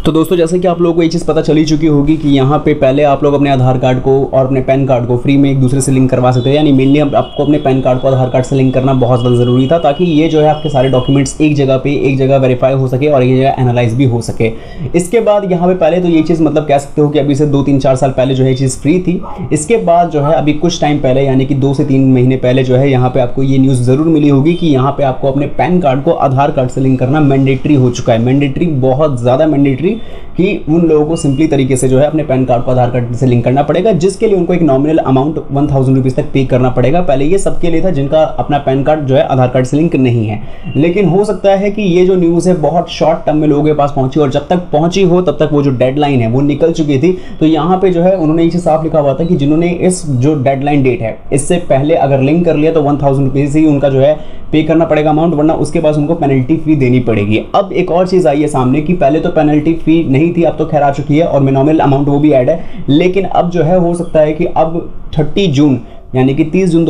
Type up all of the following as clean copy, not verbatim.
तो दोस्तों जैसे कि आप लोगों को ये चीज़ पता चली चुकी होगी कि यहाँ पे पहले आप लोग अपने आधार कार्ड को और अपने पैन कार्ड को फ्री में एक दूसरे से लिंक करवा सकते हैं। यानी मेनली आपको अपने पैन कार्ड को आधार कार्ड से लिंक करना बहुत ज़्यादा ज़रूरी था, ताकि ये जो है आपके सारे डॉक्यूमेंट्स एक जगह वेरीफाई हो सके और एक जगह एनालाइज भी हो सके। इसके बाद यहाँ पे पहले तो ये चीज़ मतलब कह सकते हो कि अभी से 2-3-4 साल पहले जो है ये चीज़ फ्री थी। इसके बाद जो है अभी कुछ टाइम पहले यानी कि 2 से 3 महीने पहले जो है यहाँ पे आपको ये न्यूज़ ज़रूर मिली होगी कि यहाँ पे आपको अपने पैन कार्ड को आधार कार्ड से लिंक करना मैंडेटरी हो चुका है। मैंडेटरी, बहुत ज़्यादा मैंडेटरी, कि उन लोगों को सिंपली तरीके से जो है अपने पैन कार्ड को आधार कार्ड से लिंक करना पड़ेगा, जिसके लिए उनको एक नॉमिनल अमाउंट 1000 रुपीज़ तक पे करना पड़ेगा। पहले ये सबके लिए था जिनका अपना पैन कार्ड जो है आधार कार्ड से लिंक नहीं है। लेकिन हो सकता है कि ये जो न्यूज़ है बहुत शॉर्ट टर्म में लोगों के पास पहुंची, और जब तक पहुंची हो तब तक वो जो डेडलाइन है वो निकल चुकी थी। तो यहाँ पे जो है उन्होंने ये साफ लिखा हुआ था कि जिन्होंने इस जो डेडलाइन डेट है इससे पहले अगर लिंक कर लिया तो 1000 रुपीज़ ही उनका जो है पे करना पड़ेगा अमाउंट, वरना उसके पास उनको पेनल्टी फी देनी पड़ेगी। अब एक और चीज़ आई है सामने कि पहले तो पेनल्टी फी नहीं थी, अब तो खैर आ चुकी है और नॉमिनल अमाउंट वो भी ऐड है। लेकिन अब जो है हो सकता है कि अब 30 जून यानी कि 30 जून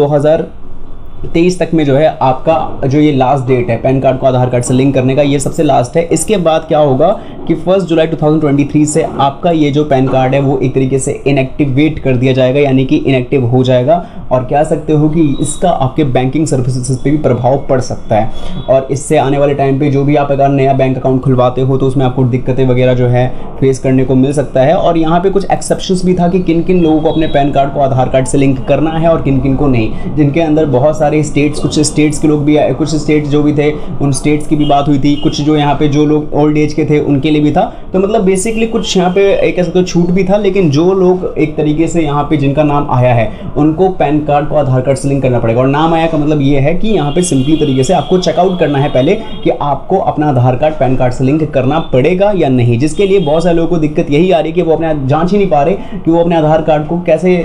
2023 तक में जो है आपका जो ये लास्ट डेट है पैन कार्ड को आधार कार्ड से लिंक करने का, ये सबसे लास्ट है। इसके बाद क्या होगा कि 1 जुलाई 2023 से आपका ये जो पैन कार्ड है वो एक तरीके से इनएक्टिवेट कर दिया जाएगा, यानी कि इनएक्टिव हो जाएगा। और कह सकते हो कि इसका आपके बैंकिंग सर्विसेज पे भी प्रभाव पड़ सकता है। और इससे आने वाले टाइम पे जो भी आप अगर नया बैंक अकाउंट खुलवाते हो तो उसमें आपको दिक्कतें वगैरह जो है फेस करने को मिल सकता है। और यहाँ पे कुछ एक्सेप्शंस भी था कि किन किन लोगों को अपने पैन कार्ड को आधार कार्ड से लिंक करना है और किन किन को नहीं, जिनके अंदर बहुत सारे स्टेट्स, कुछ स्टेट्स के लोग भी आए, कुछ स्टेट्स जो भी थे उन स्टेट्स की भी बात हुई थी, कुछ जो यहाँ पे जो लोग ओल्ड एज के थे उनके लिए भी था। तो मतलब बेसिकली कुछ यहाँ पे एक ऐसा तो छूट भी था, लेकिन जो लोग एक तरीके से यहाँ पे जिनका नाम आया है उनको पैन कार्ड को आधार कार्ड से लिंक करना पड़ेगा। और नाम आया का मतलब ये है कि यहाँ पे सिंपली तरीके से आपको चेकआउट करना है पहले कि आपको अपना आधार कार्ड पैन कार्ड से लिंक करना पड़ेगा या नहीं, जिसके लिए बहुत सारे लोगों को दिक्कत यही आ रही है कि वो अपने जांच ही नहीं पा रहे कि वो अपने आधार कार्ड को कैसे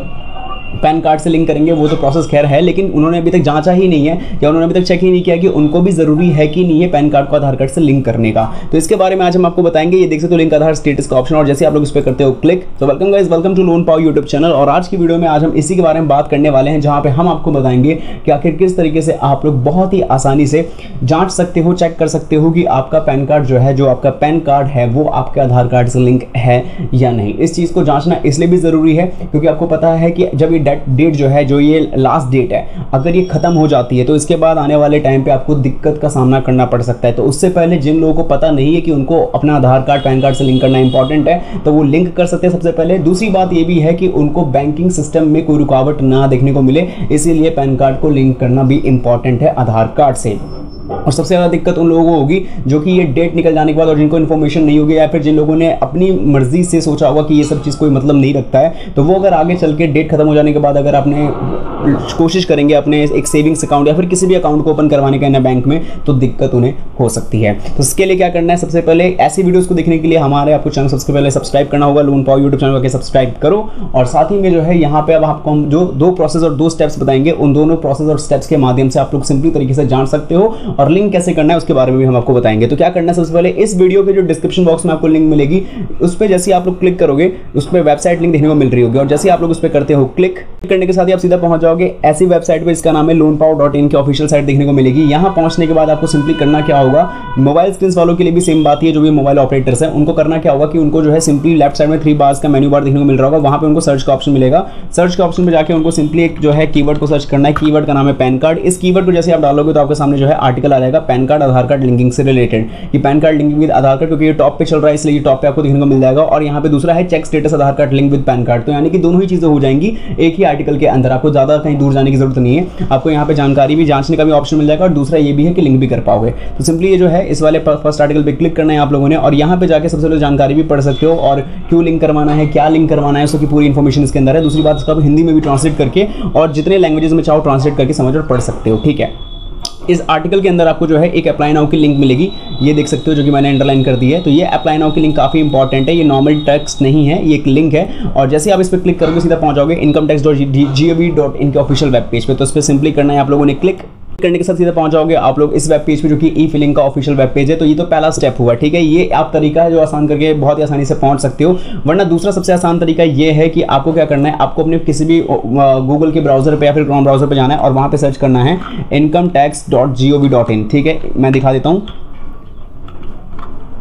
पैन कार्ड से लिंक करेंगे। वो तो प्रोसेस खैर है, लेकिन उन्होंने अभी तक जांचा ही नहीं है या उन्होंने अभी तक चेक ही नहीं किया कि उनको भी जरूरी है कि नहीं है पैन कार्ड को आधार कार्ड से लिंक करने का। तो इसके बारे में आज हम आपको बताएंगे। ये देख सकते हो लिंक आधार स्टेटस का ऑप्शन, और जैसे आप लोग इस पर करते हो क्लिक, तो welcome guys, welcome to Loan Power YouTube channel. और आज की वीडियो में आज हम इसी के बारे में बात करने वाले हैं, जहां पे हम आपको बताएंगे कि आखिर किस तरीके से आप लोग बहुत ही आसानी से जांच सकते हो, चेक कर सकते हो कि आपका पैन कार्ड जो है, जो आपका पैन कार्ड है वो आपके आधार कार्ड से लिंक है या नहीं। इस चीज को जांचना इसलिए भी जरूरी है क्योंकि आपको पता है कि जब ये डेट जो है, जो ये लास्ट डेट है, अगर ये खत्म हो जाती है तो इसके बाद आने वाले टाइम पे आपको दिक्कत का सामना करना पड़ सकता है। तो उससे पहले जिन लोगों को पता नहीं है कि उनको अपना आधार कार्ड पैन कार्ड से लिंक करना इंपॉर्टेंट है, तो वो लिंक कर सकते हैं सबसे पहले। दूसरी बात ये भी है कि उनको बैंकिंग सिस्टम में कोई रुकावट ना देखने को मिले, इसीलिए पैन कार्ड को लिंक करना भी इंपॉर्टेंट है आधार कार्ड से। और सबसे ज़्यादा दिक्कत उन लोगों को होगी जो कि ये डेट निकल जाने के बाद और जिनको इन्फॉर्मेशन नहीं होगी, या फिर जिन लोगों ने अपनी मर्जी से सोचा होगा कि ये सब चीज़ कोई मतलब नहीं रखता है, तो वो अगर आगे चल के डेट खत्म हो जाने के बाद अगर आपने कोशिश करेंगे अपने एक सेविंग्स अकाउंट या फिर किसी भी अकाउंट को ओपन करवाने का नया बैंक में, तो दिक्कत उन्हें हो सकती है। तो इसके लिए क्या करना है, सबसे पहले ऐसी वीडियोज़ को देखने के लिए हमारे आपको चैनल सबसे पहले सब्सक्राइब करना होगा। लोन पावर यूट्यूब चैनल को सब्सक्राइब करो, और साथ ही में जो है यहाँ पे अब आपको हम जो 2 प्रोसेस और 2 स्टेप्स बताएंगे, उन दोनों प्रोसेस और स्टेप्स के माध्यम से आप लोग सिंपली तरीके से जान सकते हो। और लिंक कैसे करना है उसके बारे में भी हम आपको बताएंगे। तो क्या करना है, सबसे पहले इस वीडियो के जो डिस्क्रिप्शन बॉक्स में आपको लिंक मिलेगी, उस पर जैसे आप लोग क्लिक करोगे उस पर वेबसाइट लिंक देखने को मिल रही होगी, और जैसे आप लोग उस पर करते हो क्लिक करने के साथ ही आप सीधा पहुंच जाओगे ऐसी वेबसाइट पे, इसका नाम है loanpower.in की ऑफिशियल साइट देखने को मिलेगी। यहां पहुंचने के बाद आपको सिंपली करना क्या होगा, मोबाइल स्क्रीन वालों के लिए भी सेम बात है, जो भी मोबाइल ऑपरेटर्स हैं उनको करना क्या होगा कि उनको जो है सिंपली लेफ्ट साइड में 3 बार्स का मेन्यू बार देखने को मिल रहा होगा, वहां पे उनको सर्च का ऑप्शन मिलेगा। सर्च के ऑप्शन पे जाके उनको सिंपली एक जो है कीवर्ड को सर्च करना है। कीवर्ड का नाम है पैन कार्ड। इस कीवर्ड को जैसे आप डालोगे तो आपके सामने जो है आर्टिकल आ जाएगा PAN card Aadhaar card linking से रिलेटेड, कि PAN card linking with Aadhaar card, क्योंकि ये टॉप पे चल रहा है इसलिए ये टॉप पे आपको देखने को मिल जाएगा। और यहाँ पे दूसरा है check status Aadhaar card link with PAN card. तो यानी कि दोनों ही चीजें हो जाएंगी एक ही आर्टिकल के अंदर, आपको ज्यादा कहीं दूर जाने की जरूरत नहीं है। आपको यहाँ पे जानकारी भी जांचने का भी ऑप्शन मिल जाएगा, और दूसरा ये भी है कि लिंक भी कर पाओगे। तो सिंपली ये जो है इस वाले फर्स्ट आर्टिकल पे क्लिक करना है आप लोगों ने, और यहाँ पे जाके सबसे पहले जानकारी भी पढ़ सकते हो, और क्यों लिंक करवाना है, क्या लिंक करवाना है, उसकी पूरी इन्फॉर्मेशन इसके अंदर है। दूसरी बात, इसका हिंदी में भी ट्रांसलेट करके और जितने लैंग्वेजेस में चाहो ट्रांसलेट करके समझ और पढ़ सकते हो। ठीक है, इस आर्टिकल के अंदर आपको जो है एक अप्लाई नाउ की लिंक मिलेगी, ये देख सकते हो, जो कि मैंने अंडरलाइन कर दी है। तो ये अप्लाई नाउ की लिंक काफ़ी इंपॉर्टेंट है, ये नॉर्मल टेक्स्ट नहीं है, ये एक लिंक है। और जैसे आप इस पर क्लिक करोगे सीधा पहुंच जाओगे incometax.gov.in के ऑफिशियल वेब पेज पे। तो इस पर सिंपली करना है आप लोगों ने क्लिक करने के साथ सीधा पहुंच जाओगे आप लोग इस वेब पेज पे, जो कि ई फिलिंग का ऑफिशियल वेब पेज है। तो ये तो पहला स्टेप हुआ, ठीक है, ये आप तरीका है जो आसान करके बहुत ही आसानी से पहुंच सकते हो। वरना दूसरा सबसे आसान तरीका ये है कि आपको क्या करना है, आपको अपने किसी भी गूगल के ब्राउजर पे या फिर क्रोम ब्राउजर पे जाना है और वहां पे सर्च करना है incometax.gov.in। ठीक है, मैं दिखा देता हूँ।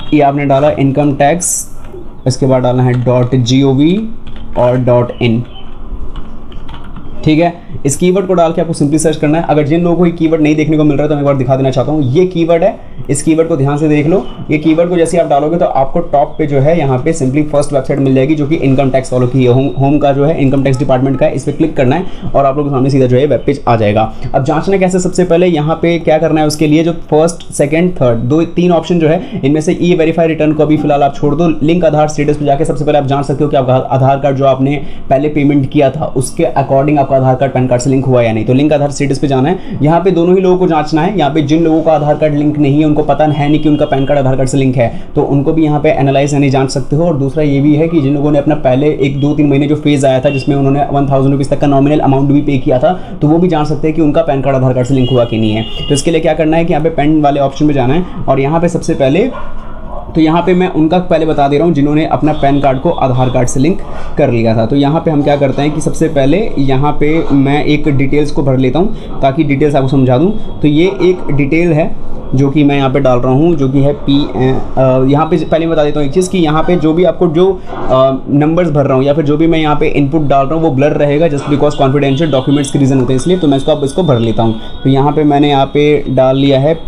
ये आपने डाला इनकम टैक्स, इसके बाद डालना है .gov और .in, ठीक है। इस कीवर्ड को डाल के आपको सिंपली सर्च करना है। अगर जिन लोगों को ये कीवर्ड नहीं देखने को मिल रहा है तो मैं एक बार दिखा देना चाहता हूँ। ये कीवर्ड है, इस कीवर्ड को ध्यान से देख लो। ये कीवर्ड को जैसे आप डालोगे तो आपको टॉप पे जो है यहाँ पे सिंपली फर्स्ट वेबसाइट मिल जाएगी जो कि इनकम टैक्स वालों की है, होम का जो है इनकम टैक्स डिपार्टमेंट का है। इस पर क्लिक करना है और आप लोगों के सामने सीधा जो है वेब पेज आ जाएगा। अब जांचना कैसे, सबसे पहले यहाँ पे क्या करना है, उसके लिए जो फर्स्ट सेकंड थर्ड तीन ऑप्शन जो है इनमें से ई वेरीफाई रिटर्न को अभी फिलहाल आप छोड़ दो। लिंक आधार स्टेटस पे जाके सबसे पहले आप जान सकते हो कि आपका आधार कार्ड जो आपने पहले पेमेंट किया था उसके अकॉर्डिंग आपका आधार कार्ड पैन कार्ड से लिंक हुआ या नहीं। तो लिंक आधार स्टेटस पे जाना है। यहाँ पे दोनों ही लोगों को जांचना है। यहाँ पे जिन लोगों का आधार कार्ड लिंक नहीं है, उनको पता है नहीं कि उनका पैन कार्ड आधार कार्ड से लिंक है, तो उनको भी यहाँ पे एनालाइज यानी जांच सकते हो। और दूसरा ये भी है कि जिन लोगों ने अपना पहले 1-2-3 महीने जो फेज आया था जिसमें उन्होंने 1000 रुपीज़ तक का नॉमिनल अमाउंट भी पे किया था, तो वो भी जान सकते हैं कि उनका पैन कार्ड आधार कार्ड से लिंक हुआ कि नहीं है। तो इसके लिए क्या करना है कि यहाँ पे पेन वाले ऑप्शन में जाना है और यहाँ पे सबसे पहले तो यहाँ पे मैं उनका पहले बता दे रहा हूँ जिन्होंने अपना पैन कार्ड को आधार कार्ड से लिंक कर लिया था। तो यहाँ पे हम क्या करते हैं कि सबसे पहले यहाँ पे मैं एक डिटेल्स को भर लेता हूँ ताकि डिटेल्स आपको समझा दूँ। तो ये एक डिटेल है जो कि मैं यहाँ पे डाल रहा हूँ जो कि है यहाँ पे पहले बता देता हूँ एक चीज़ कि यहाँ पे जो भी आपको जो नंबर्स भर रहा हूँ या फिर जो भी मैं यहाँ पे इनपुट डाल रहा हूँ वो ब्लर रहेगा जस्ट बिकॉज कॉन्फिडेंशियल डॉक्यूमेंट्स के रीज़न होते हैं, इसलिए तो मैं इसको भर लेता हूँ। तो यहाँ पर मैंने यहाँ पे डाल लिया है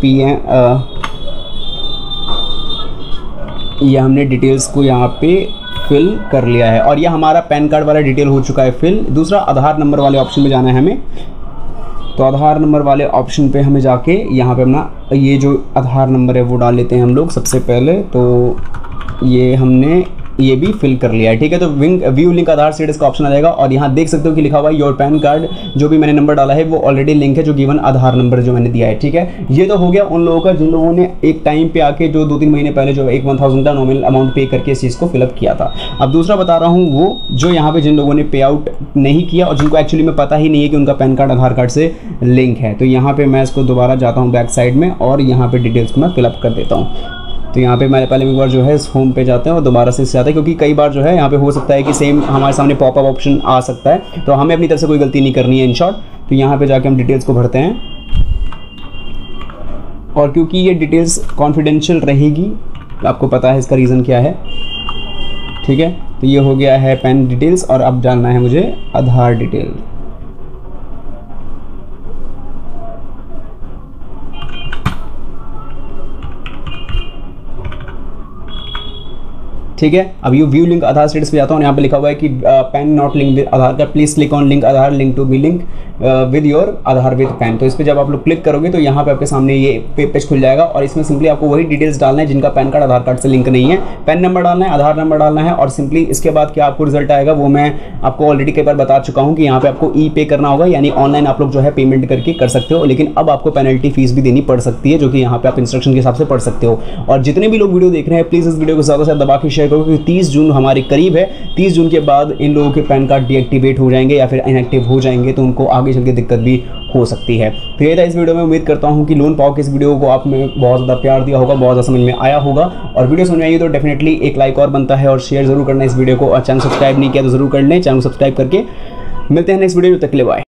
ये हमने डिटेल्स को यहाँ पे फिल कर लिया है और ये हमारा पैन कार्ड वाला डिटेल हो चुका है फिल। दूसरा आधार नंबर वाले ऑप्शन में जाना है हमें। तो आधार नंबर वाले ऑप्शन पे हमें जाके यहाँ पे अपना ये जो आधार नंबर है वो डाल लेते हैं हम लोग सबसे पहले। तो ये हमने ये भी फिल कर लिया है, ठीक है। तो व्यू लिंक आधार स्टेटस का ऑप्शन आ जाएगा और यहाँ देख सकते हो कि लिखा हुआ है योर पैन कार्ड, जो भी मैंने नंबर डाला है वो ऑलरेडी लिंक है जो गिवन आधार नंबर जो मैंने दिया है, ठीक है। ये तो हो गया उन लोगों का जिन लोगों ने एक टाइम पे आके जो 2-3 महीने पहले जो 1000 का नॉमिनल अमाउंट पे करके इस चीज़ को फिलअप किया था। अब दूसरा बता रहा हूँ वो जो यहाँ पे जिन लोगों ने पे आउट नहीं किया और जिनको एक्चुअली में पता ही नहीं है कि उनका पैन कार्ड आधार कार्ड से लिंक है। तो यहाँ पर मैं इसको दोबारा जाता हूँ बैक साइड में और यहाँ पर डिटेल्स को मैं फिलअप कर देता हूँ। तो यहाँ पे मैंने पहले एक बार जो है इस होम पे जाते हैं और दोबारा से आता है क्योंकि कई बार जो है यहाँ पे हो सकता है कि सेम हमारे सामने पॉपअप ऑप्शन आ सकता है, तो हमें अपनी तरफ से कोई गलती नहीं करनी है इन शॉर्ट। तो यहाँ पे जाके हम डिटेल्स को भरते हैं और क्योंकि ये डिटेल्स कॉन्फिडेंशियल रहेगी, आपको पता है इसका रीज़न क्या है, ठीक है। तो ये हो गया है पैन डिटेल्स और अब जानना है मुझे आधार डिटेल। ठीक है। अब ये व्यू लिंक आधार स्टेटस पे जाता हूँ, यहाँ पे लिखा हुआ है कि PAN not link with Aadhaar card, please click on link Aadhaar link to be link with your Aadhaar with PAN. तो इस पर जब आप लोग क्लिक करोगे तो यहाँ पे आपके सामने ये पेज खुल जाएगा और इसमें सिंपली आपको वही डिटेल्स डालना है जिनका पैन कार्ड आधार कार्ड से लिंक नहीं है। पैन नंबर डालना है, आधार नंबर डालना है और सिंपली इसके बाद क्या आपको रिजल्ट आएगा वो मैं आपको ऑलरेडी कई बार बता चुका हूँ कि यहाँ पे आपको ई पे करना होगा, यानी ऑनलाइन आप लोग जो है पेमेंट करके कर सकते हो। लेकिन अब आपको पेनल्टी फीस भी देनी पड़ सकती है जो कि यहाँ पे आप इंस्ट्रक्शन के हिसाब से पढ़ सकते हो। और जितने भी लोग वीडियो देख रहे हैं प्लीज़ इस वीडियो को ज़्यादा से ज़्यादा दबा के शेयर करो क्योंकि 30 जून हमारे करीब है। 30 जून के बाद इन लोगों के पैन कार्ड डीएक्टिवेट हो जाएंगे या फिर इनएक्टिव हो जाएंगे, तो उनको आगे चल के दिक्कत भी हो सकती है। तो ये था इस वीडियो में। उम्मीद करता हूँ कि लोन पाओ के इस वीडियो को आप में बहुत ज़्यादा प्यार दिया होगा, बहुत ज़्यादा समझ में आया होगा। और वीडियो समझ में आई तो डेफिनेटली एक लाइक और बनता है और शेयर जरूर करना इस वीडियो को। और चैनल सब्सक्राइब नहीं किया तो जरूर कर लें, चैनल सब्सक्राइब करके। मिलते हैं नेक्स्ट वीडियो, तक के लिए बाय।